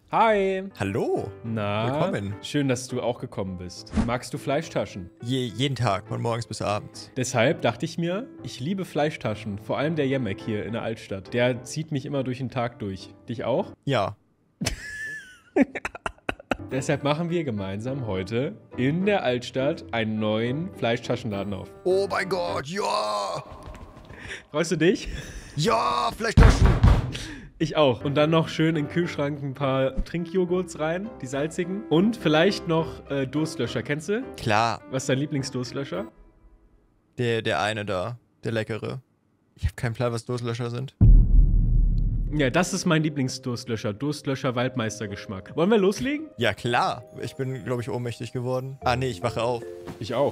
Hi. Hallo. Na, Willkommen. schön, dass du auch gekommen bist. Magst du Fleischtaschen? Jeden Tag, von morgens bis abends. Deshalb dachte ich mir, ich liebe Fleischtaschen. Vor allem der Jemek hier in der Altstadt. Der zieht mich immer durch den Tag durch. Dich auch? Ja. Deshalb machen wir gemeinsam heute in der Altstadt einen neuen Fleischtaschenladen auf. Oh mein Gott, ja. Freust du dich? Ja, Fleischtaschen. Ich auch. Und dann noch schön in den Kühlschrank ein paar Trinkjoghurts rein, die salzigen. Und vielleicht noch Durstlöscher. Kennst du? Klar. Was ist dein Lieblingsdurstlöscher? Der eine da, der leckere. Ich habe keinen Plan, was Durstlöscher sind. Ja, das ist mein Lieblingsdurstlöscher. Durstlöscher Waldmeistergeschmack. Wollen wir loslegen? Ja, klar. Ich bin, glaube ich, ohnmächtig geworden. Ah, nee, ich wache auf. Ich auch.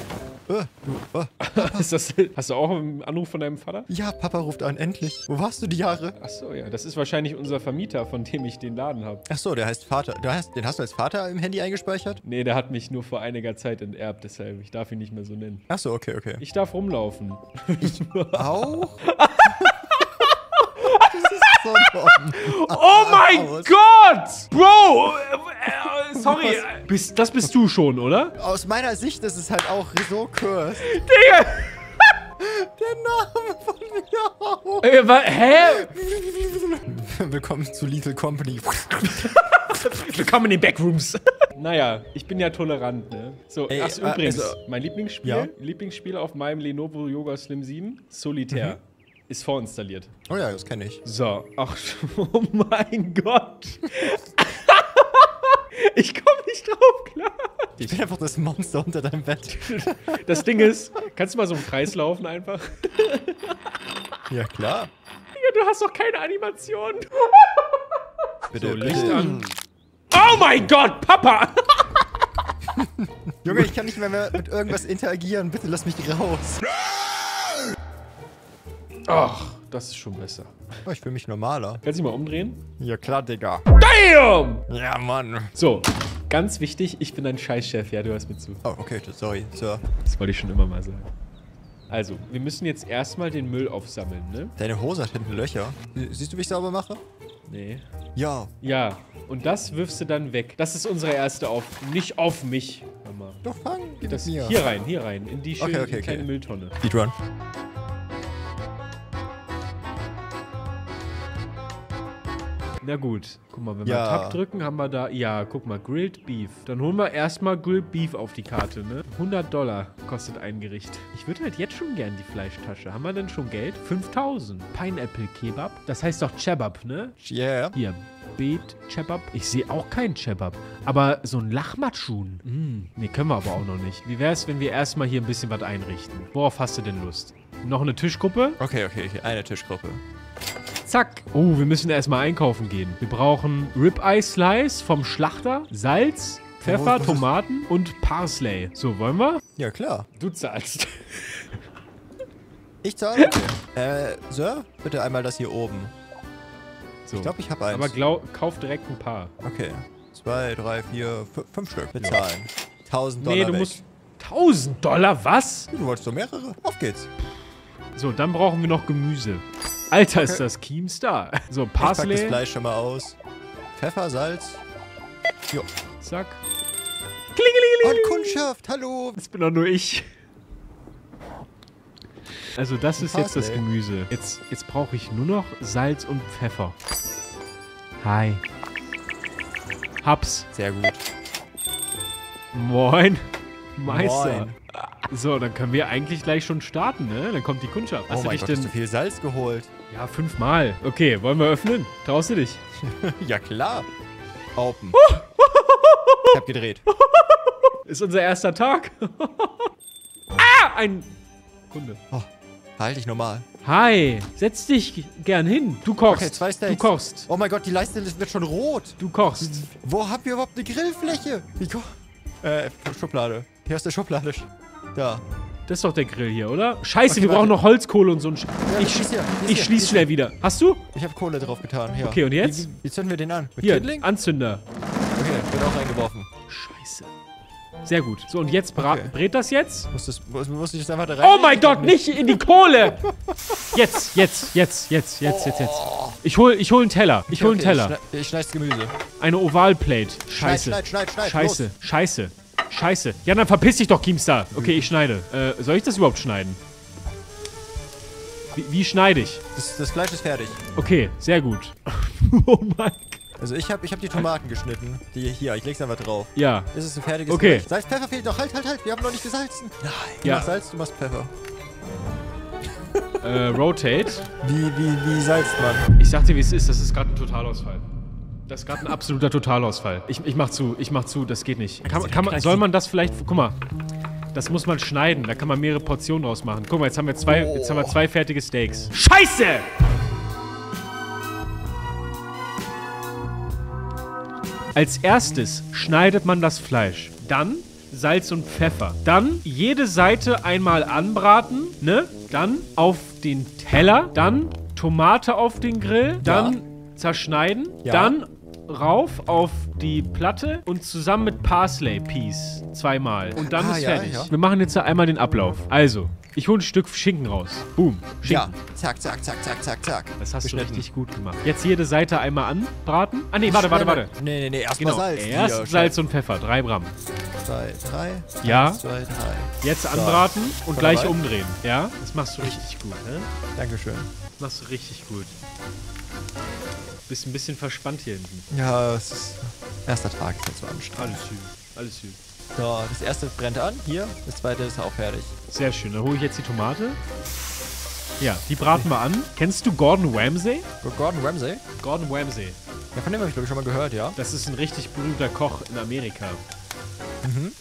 Hast du auch einen Anruf von deinem Vater? Ja, Papa ruft an, endlich. Wo warst du die Jahre? Achso, ja. Das ist wahrscheinlich unser Vermieter, von dem ich den Laden habe. Achso, der heißt Vater. Den hast du als Vater im Handy eingespeichert? Nee, der hat mich nur vor einiger Zeit enterbt, deshalb. Ich darf ihn nicht mehr so nennen. Achso, okay. Ich darf rumlaufen. Auch? Das ist so dumm. Oh mein Gott! Bro! Sorry. Das bist du schon, oder? Aus meiner Sicht ist es halt auch so cursed. Digga! Der Name von mir auch. Hä? Willkommen zu Little Company. Willkommen in den Backrooms. Naja, ich bin ja tolerant, ne? So, Ey, ach, übrigens, also, mein Lieblingsspiel, ja? Lieblingsspiel auf meinem Lenovo Yoga Slim 7, Solitär, ist vorinstalliert. Oh ja, das kenne ich. So, ach, oh mein Gott. Ich komme nicht drauf klar. Ich bin einfach das Monster unter deinem Bett. Das Ding ist, kannst du mal so im Kreis laufen einfach? Ja, klar. Digga, du hast doch keine Animation. Bitte, So, Licht bitte. an. Oh mein Gott, Papa! Junge, ich kann nicht mehr mit irgendwas interagieren. Bitte lass mich raus. Ach, das ist schon besser. Oh, ich fühle mich normaler. Kannst du dich mal umdrehen? Ja, klar, Digga. Damn! Ja, Mann. So, ganz wichtig, ich bin ein Scheißchef. Ja, du hörst mir zu. Oh, okay, sorry, Sir. Das wollte ich schon immer mal sagen. Also, wir müssen jetzt erstmal den Müll aufsammeln, ne? Deine Hose hat hinten Löcher. Siehst du, wie ich sauber mache? Nee. Ja. Ja, und das wirfst du dann weg. Das ist unsere erste Nicht auf mich. Hör mal. Doch, fang. Gib Das es mir. hier rein, in die schöne Okay. kleine Mülltonne. Speedrun. Na gut, guck mal, wenn wir Ja. Tab drücken, haben wir da, ja, guck mal, Grilled Beef. Dann holen wir erstmal Grilled Beef auf die Karte, ne? $100 kostet ein Gericht. Ich würde halt jetzt schon gern die Fleischtasche. Haben wir denn schon Geld? 5.000. Pineapple Kebab. Das heißt doch Cebab, ne? Yeah. Hier, Beet Cebab. Ich sehe auch keinen Cebab. Aber so ein Lahmacun. Nee, können wir aber auch noch nicht. Wie wär's, wenn wir erstmal hier ein bisschen was einrichten? Worauf hast du denn Lust? Noch eine Tischgruppe? Okay. Eine Tischgruppe. Zack. Oh, wir müssen erstmal einkaufen gehen. Wir brauchen Ribeye Slice vom Schlachter, Salz, Pfeffer, Wo ist- Tomaten und Parsley. So, wollen wir? Ja, klar. Du zahlst. Ich zahle? Okay. Sir, bitte einmal das hier oben. So. Ich glaube, ich habe eins. Aber kauf direkt ein paar. Okay. 2, 3, 4, 5 Stück. Bezahlen. $1.000 Nee, du weg. musst... $1.000? Was? Du wolltest doch mehrere? Auf geht's. So, dann brauchen wir noch Gemüse. Alter, ist das Keemstar. So, Ich pack das Parsley. Fleisch schon mal aus. Pfeffer, Salz. Jo. Zack. Und Klingelingeling. Kundschaft, hallo. Das bin doch nur ich. Also das ist jetzt das Parsley. Gemüse. Jetzt brauche ich nur noch Salz und Pfeffer. Hi. Hab's. Sehr gut. Moin. Meister. Moin. So, dann können wir eigentlich gleich schon starten, ne? Dann kommt die Kundschaft. Oh mein Gott, hast du viel Salz geholt? Ja, 5-mal. Okay, wollen wir öffnen? Traust du dich? Ja, klar. Open. Ich hab gedreht. Ist unser erster Tag. Ein Kunde. Oh, halt dich normal. Hi, setz dich gern hin. Du kochst. Okay, 2 Steaks. Du kochst. Oh mein Gott, die Leiste wird schon rot. Du kochst. Wo habt ihr überhaupt eine Grillfläche? Schublade. Hier ist der Schublade. Da. Das ist doch der Grill hier, oder? Scheiße, Okay, wir brauchen warte. noch Holzkohle und so ein Ja, die ist hier, Ich schließe schnell wieder. Hast du? Ich habe Kohle drauf getan, ja. Okay, und jetzt? Wie zünden wir den an? Mit Hier, Kindling? Anzünder. Okay, wird auch reingeworfen. Scheiße. Sehr gut. So, und jetzt brät das jetzt. Muss ich das einfach da rein? Oh mein Gott, nicht in die Kohle! Jetzt. Ich hol einen Teller. Ich hol einen Teller. Ich schneid's Gemüse. Eine Ovalplate. Scheiße. Schneid. Scheiße. Ja, dann verpiss dich doch, Keemstar. Okay, ich schneide. Soll ich das überhaupt schneiden? Wie schneide ich? Das Fleisch ist fertig. Okay, sehr gut. Oh mein Gott. Also ich hab die Tomaten geschnitten. Ich leg's einfach drauf. Ja. Das ist ein fertiges Okay. Gericht. Salz, Pfeffer fehlt noch. Halt. Wir haben noch nicht gesalzen. Nein. Ja. Du machst Salz, du machst Pfeffer. Rotate. Wie salzt man? Ich sag dir, wie es ist. Das ist gerade ein Totalausfall. Das ist gerade ein absoluter Totalausfall. Ich mach zu. Das geht nicht. Soll man das vielleicht... Guck mal. Das muss man schneiden. Da kann man mehrere Portionen draus machen. Guck mal, jetzt haben wir zwei fertige Steaks. Scheiße! Als erstes schneidet man das Fleisch. Dann Salz und Pfeffer. Dann jede Seite einmal anbraten, ne? Dann auf den Teller. Dann Tomate auf den Grill. Dann zerschneiden. Ja. Dann rauf auf die Platte und zusammen mit Parsley Peas zweimal. Und dann ist fertig. Ja. Wir machen jetzt einmal den Ablauf. Also, ich hole ein Stück Schinken raus. Boom. Schinken. Ja. Zack. Das hast du richtig gut gemacht. Jetzt jede Seite einmal anbraten. Ah, nee, warte. Nee. Erstmal Genau, Salz. erst Salz und Pfeffer. 3 Gramm. 2, 3. Ja. 1, 2, 3. Jetzt anbraten und gleich dabei? umdrehen. Ja? Das machst du richtig gut, ne? Dankeschön. Das machst du richtig gut. Bist ein bisschen verspannt hier hinten. Ja, es ist... Erster Tag ist jetzt so anstrengend. Alles gut. So, das erste brennt an. Hier. Das zweite ist auch fertig. Sehr schön. Dann hole ich jetzt die Tomate. Ja, die braten wir an. Kennst du Gordon Ramsay? Gordon Ramsay? Gordon Ramsay. Ja, von dem habe ich, glaube ich, schon mal gehört, ja. Das ist ein richtig berühmter Koch in Amerika. Mhm.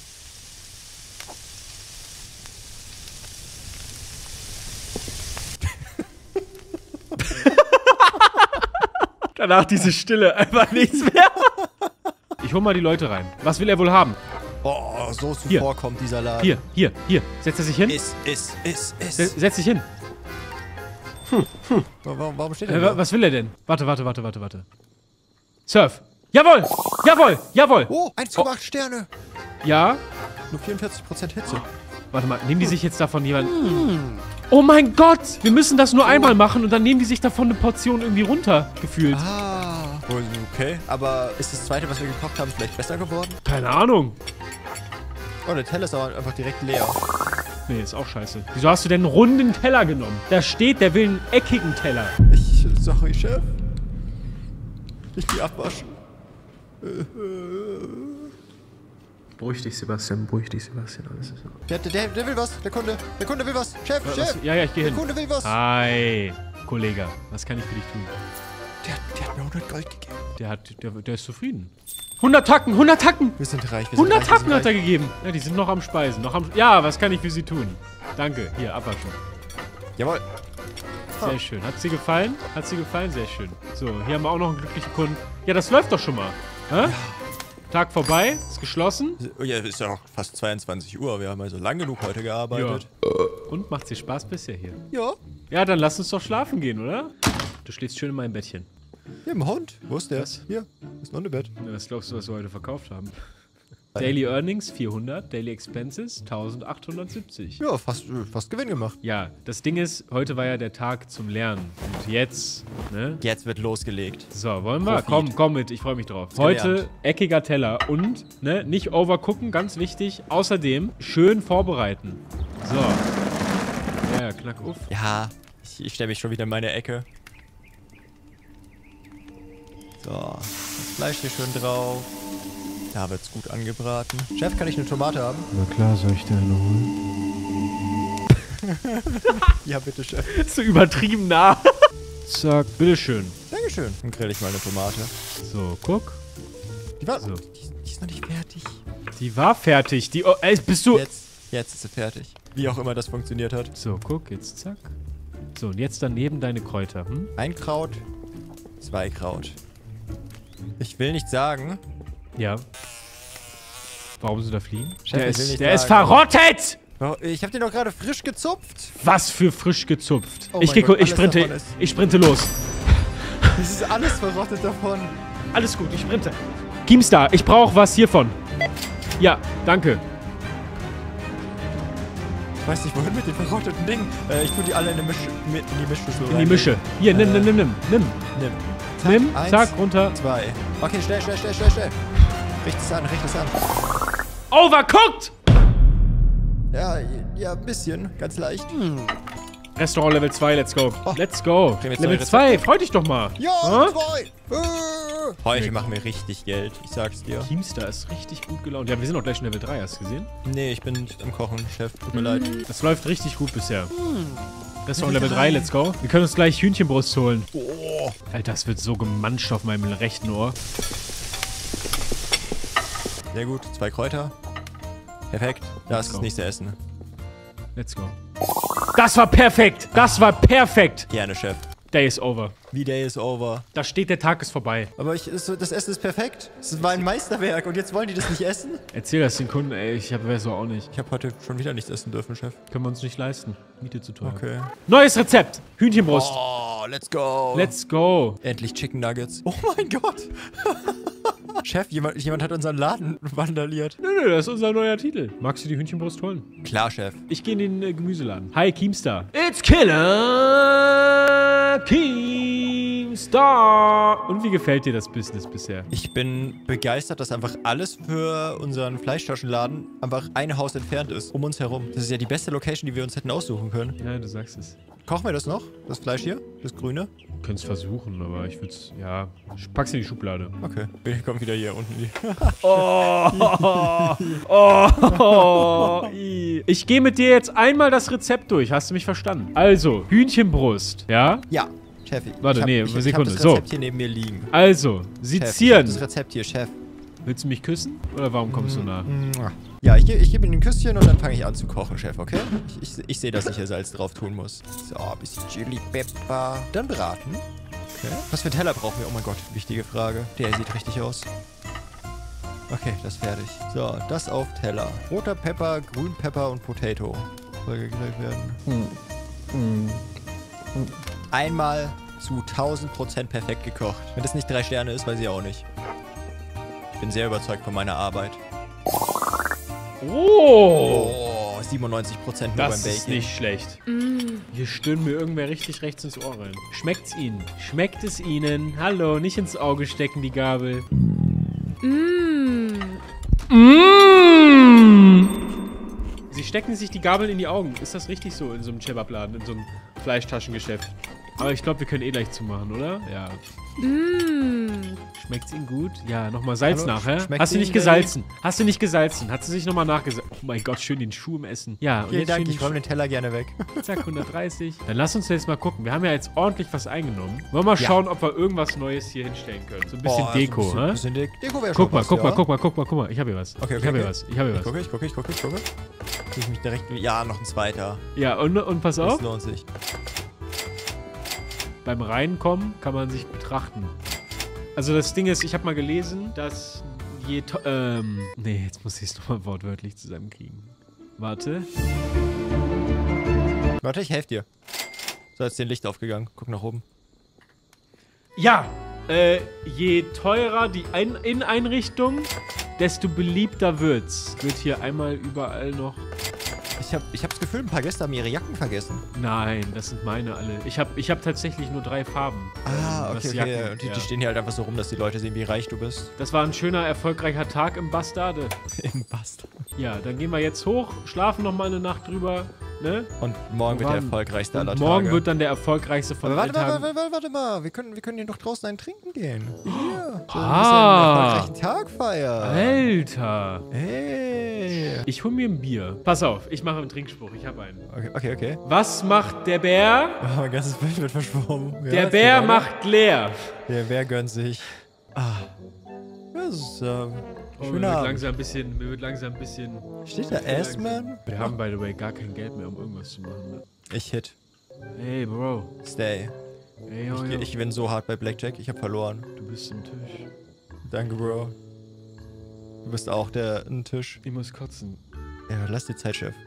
Danach diese Stille. Einfach nichts mehr. Ich hol mal die Leute rein. Was will er wohl haben? Oh, so Hier. zuvorkommt dieser Laden. Hier. Setzt er sich hin? Setz dich hin. Warum steht er da? Was will er denn? Warte. Surf. Jawohl. Oh, 1,8 Sterne. Ja. Nur 44% Hitze. Warte mal, nehmen die sich jetzt davon jemand... Oh mein Gott! Wir müssen das nur einmal machen und dann nehmen die sich davon eine Portion irgendwie runter, gefühlt. Ah, okay. Aber ist das zweite, was wir gekocht haben, vielleicht besser geworden? Keine Ahnung. Oh, der Teller ist aber einfach direkt leer. Nee, ist auch scheiße. Wieso hast du denn einen runden Teller genommen? Da steht, der will einen eckigen Teller. Sorry, Chef. Ich geh abwaschen. Beruhig dich, Sebastian. Alles ist Der will was. Der Kunde will was. Chef. Ja, ich geh hin. Der Kunde will was. Hi, Kollege. Was kann ich für dich tun? Der hat mir 100 Gold gegeben. Der ist zufrieden. 100 Tacken! Wir sind reich. 100 Tacken hat er gegeben. Ja, die sind noch am Speisen. Ja, was kann ich für Sie tun? Danke. Hier, abwaschen. Jawohl. Sehr schön. Hat sie gefallen? Sehr schön. So, hier haben wir auch noch einen glücklichen Kunden. Ja, das läuft doch schon mal. Hä? Ja. Tag vorbei, ist geschlossen. Ja, ist ja auch fast 22 Uhr. Wir haben also lang genug heute gearbeitet. Ja. Und macht dir Spaß bisher hier? Ja. Ja, dann lass uns doch schlafen gehen, oder? Du schläfst schön in meinem Bettchen. Hier, im Hund. Wo ist der? Was? Hier, ist noch ein Bett. Ja, was glaubst du, was wir heute verkauft haben? Daily Earnings 400, Daily Expenses 1870. Ja, fast Gewinn gemacht. Ja, das Ding ist, heute war ja der Tag zum Lernen. Und jetzt, ne? Jetzt wird losgelegt. So, wollen wir? Komm mit, ich freue mich drauf. Gelernt. Heute eckiger Teller und, ne, nicht overgucken, ganz wichtig. Außerdem schön vorbereiten. So. Ja, knack auf. Ja, ich stelle mich schon wieder in meine Ecke. So, das Fleisch hier schön drauf. Da wird's gut angebraten. Chef, kann ich eine Tomate haben? Na klar, soll ich dir eine holen? Ja, bitte, Chef. So übertrieben nah. Zack, bitteschön. Dankeschön. Dann grill ich mal eine Tomate. So, guck. Die war... So. Die ist noch nicht fertig. Die war fertig. Bist du... Jetzt ist sie fertig. Wie auch immer das funktioniert hat. So, guck, jetzt zack. So, und jetzt daneben deine Kräuter, hm? 1 Kraut, 2 Kraut. Ich will nicht sagen... Ja. Warum sie da fliegen? Chef, Der ist verrottet! Ich hab den doch gerade frisch gezupft. Was für frisch gezupft? Oh Ich sprinte los. Das ist alles verrottet davon. Alles gut, ich sprinte. Keemstar, ich brauche was hiervon. Ja, danke. Ich weiß nicht, wohin mit den verrotteten Dingen. Ich tue die alle in die Mischschüssel rein. In die Mische. Hier, nimm. Nimm. Nimm, Eins, zack, runter. 2. Okay, schnell. Richt es an. Overcooked! Ja, ein bisschen. Ganz leicht. Restaurant Level 2, let's go. Oh. Let's go. Kriegen wir jetzt Level neue 2, freu dich doch mal. Ja, Hä? 2. Heute machen wir richtig Geld. Ich sag's dir. Teamstar ist richtig gut gelaunt. Ja, wir sind auch gleich schon Level 3, hast du gesehen? Nee, ich bin nicht am Kochen, Chef. Tut mir leid. Das läuft richtig gut bisher. Restaurant Level 3, let's go. Wir können uns gleich Hühnchenbrust holen. Oh. Alter, das wird so gemanscht auf meinem rechten Ohr. Sehr gut. 2 Kräuter. Perfekt. Das ist das nächste Essen. Let's go. Das war perfekt! Das war perfekt! Gerne, Chef. Day is over. Wie Day is over. Da steht, der Tag ist vorbei. Aber das Essen ist perfekt. Es war ein Meisterwerk und jetzt wollen die das nicht essen? Erzähl das den Kunden, ey, ich weiß so auch nicht. Ich habe heute schon wieder nichts essen dürfen, Chef. Können wir uns nicht leisten. Miete zu teuer. Okay. Neues Rezept! Hühnchenbrust. Oh, let's go. Let's go. Endlich Chicken Nuggets. Oh mein Gott. Chef, jemand hat unseren Laden vandaliert. Nö, das ist unser neuer Titel. Magst du die Hühnchenbrust holen? Klar, Chef. Ich gehe in den Gemüseladen. Hi, Keemstar. It's Killer Keemstar. Und wie gefällt dir das Business bisher? Ich bin begeistert, dass einfach alles für unseren Fleischtaschenladen einfach ein Haus entfernt ist. Um uns herum. Das ist ja die beste Location, die wir uns hätten aussuchen können. Ja, du sagst es. Kochen wir das noch? Das Fleisch hier? Das Grüne? Du könntest versuchen, aber ich würde es, ja, pack's in die Schublade. Okay. Wir kommen wieder hier unten. Ich gehe mit dir jetzt einmal das Rezept durch. Hast du mich verstanden? Also, Hühnchenbrust, ja? Ja, Chef. Warte, ich hab Sekunde. das So. Rezept hier neben mir liegen. Also, Chef, ich hab sezieren. das Rezept hier, Chef. Willst du mich küssen? Oder warum kommst du nah? Ja, ich gebe Ihnen ein Küsschen und dann fange ich an zu kochen, Chef, okay? Ich sehe, dass ich hier Salz drauf tun muss. So, ein bisschen Chili Pepper. Dann braten. Okay. Was für einen Teller brauchen wir? Oh mein Gott, wichtige Frage. Der sieht richtig aus. Okay, das ist fertig. So, das auf Teller. Roter Pepper, Grünpepper und Potato. Soll gegrillt werden. Einmal zu 1000% perfekt gekocht. Wenn das nicht 3 Sterne ist, weiß ich auch nicht. Ich bin sehr überzeugt von meiner Arbeit. Oh! 97% nur beim Bacon. Das ist nicht schlecht. Hier stöhnt mir irgendwer richtig rechts ins Ohr rein. Schmeckt's Ihnen? Schmeckt es Ihnen? Hallo, nicht ins Auge stecken, die Gabel. Sie stecken sich die Gabeln in die Augen. Ist das richtig so in so einem Kebabladen, in so einem Fleischtaschengeschäft? Aber ich glaube, wir können eh gleich zumachen, oder? Ja. Schmeckt's Ihnen gut? Ja, nochmal Salz Hallo, nachher. schmeckt's Hast du nicht Ihnen, gesalzen? Hast du nicht gesalzen? Hat sie sich nochmal nachgesalzen? Oh mein Gott, schön den Schuh im Essen. Ja, und Vielen jetzt Dank, schön ich räume den Teller gerne weg. Zack, 130. Dann lass uns jetzt mal gucken. Wir haben ja jetzt ordentlich was eingenommen. Wollen wir mal schauen, ob wir irgendwas Neues hier hinstellen können. So ein bisschen Deko, so hä? Bisschen Deko wäre schon Guck mal, was, guck ja. mal. Ich hab hier was. Okay, Ich hab hier was. Ich gucke. Ich mich direkt... Ja, noch ein zweiter. Ja, und pass auf. Das lohnt sich. Beim Reinkommen kann man sich betrachten. Also das Ding ist, ich habe mal gelesen, dass je... nee, jetzt muss ich es nochmal wortwörtlich zusammenkriegen. Warte. Warte, ich helfe dir. So, jetzt ist dir ein Licht aufgegangen. Guck nach oben. Ja! Je teurer die Inneneinrichtung, desto beliebter wird's. Wird hier einmal überall noch... Ich hab das Gefühl, ein paar Gäste haben ihre Jacken vergessen. Nein, das sind meine alle. Ich hab tatsächlich nur 3 Farben. Okay. Jacken, Und die stehen hier halt einfach so rum, dass die Leute sehen, wie reich du bist. Das war ein schöner, erfolgreicher Tag im Bastarde. Im Bast. Ja, dann gehen wir jetzt hoch, schlafen noch mal eine Nacht drüber, ne? Und morgen wird der erfolgreichste aller Tage. Morgen wird dann der erfolgreichste von Aber allen Tagen. warte mal. Wir können hier doch draußen einen trinken gehen. Hier. So Ah. ein bisschen einen erfolgreichen Tag feiern. Alter. Hey. Ich hol mir ein Bier. Pass auf, ich mache einen Trinkspruch. Ich habe einen. Okay. Was macht der Bär? Oh, mein ganzes Bild wird verschwommen. Ja, Der Bär macht leer. Der Bär gönnt sich. Das ist, Oh, mir schöner wird langsam ein bisschen... Steht da Assman? Wir haben, by the way, gar kein Geld mehr, um irgendwas zu machen, ne? Ich hit. Hey, Bro. Stay. Ey, yo. Ich gewinne so hart bei Blackjack. Ich hab verloren. Du bist am Tisch. Danke, Bro. Du bist auch ein Tisch. Ich muss kotzen. Ja, lass die Zeit, Chef.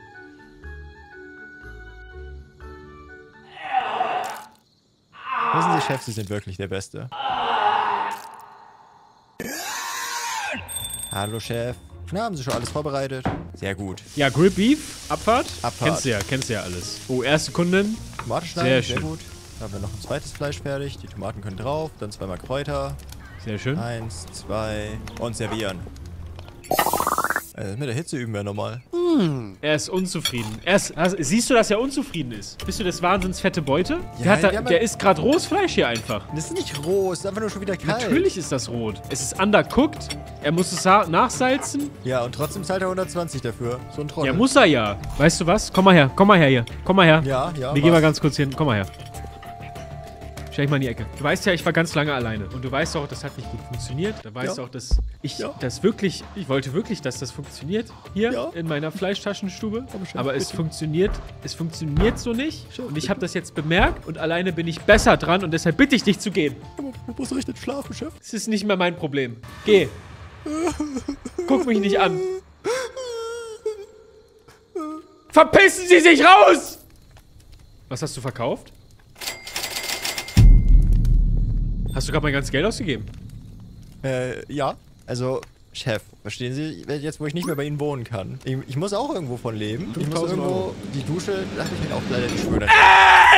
Wissen Sie, Chef, Sie sind wirklich der Beste. Hallo, Chef. Na, haben sie schon alles vorbereitet? Sehr gut. Ja, Grilled Beef, Abfahrt. Abfahrt. Kennst du ja alles. Oh, erste Kundin. Tomate schneiden, sehr schön. gut. Dann haben wir noch ein zweites Fleisch fertig. Die Tomaten können drauf. Dann zweimal Kräuter. Sehr schön. 1, 2 und servieren. Mit der Hitze üben wir nochmal. Er ist unzufrieden. Siehst du, dass er unzufrieden ist? Bist du das wahnsinns fette Beute? Ja, Der isst gerade rohes Fleisch hier einfach. Das ist nicht roh, es ist einfach nur schon wieder kalt. Natürlich ist das rot. Es ist undercooked. Er muss es nachsalzen. Ja, und trotzdem zahlt er 120 dafür. So ein Trottel. Ja, muss er ja. Weißt du was? Komm mal her hier. Komm mal her. Ja. Wir gehen mal ganz kurz hin. Komm mal her. Stell dich mal in die Ecke. Du weißt ja, ich war ganz lange alleine. Und du weißt auch, das hat nicht gut funktioniert. Da weißt du auch, dass ich wollte wirklich, dass das funktioniert. Hier in meiner Fleischtaschenstube. Aber es funktioniert so nicht. Und ich habe das jetzt bemerkt. Und alleine bin ich besser dran. Und deshalb bitte ich dich zu gehen. Du musst richtig schlafen, Chef. Es ist nicht mehr mein Problem. Geh. Guck mich nicht an. Verpissen Sie sich raus! Was hast du verkauft? Hast du gerade mein ganzes Geld ausgegeben? Ja. Also, Chef, verstehen Sie, jetzt wo ich nicht mehr bei Ihnen wohnen kann. Ich muss auch irgendwo von leben. Ich muss irgendwo... Die Dusche, da habe ich mir auch leider nicht schwören.